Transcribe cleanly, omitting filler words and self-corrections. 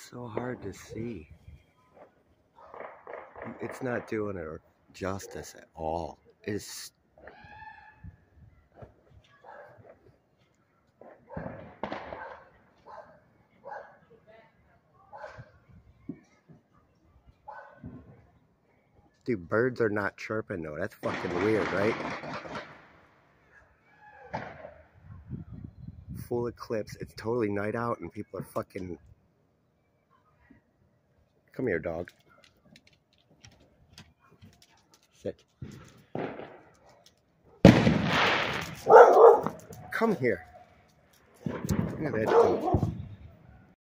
so hard to see. It's not doing it justice at all. It's dude, birds are not chirping though. That's fucking weird, right? Full eclipse. It's totally night out and people are fucking... Come here, dog. Sit. Come here. Look at that.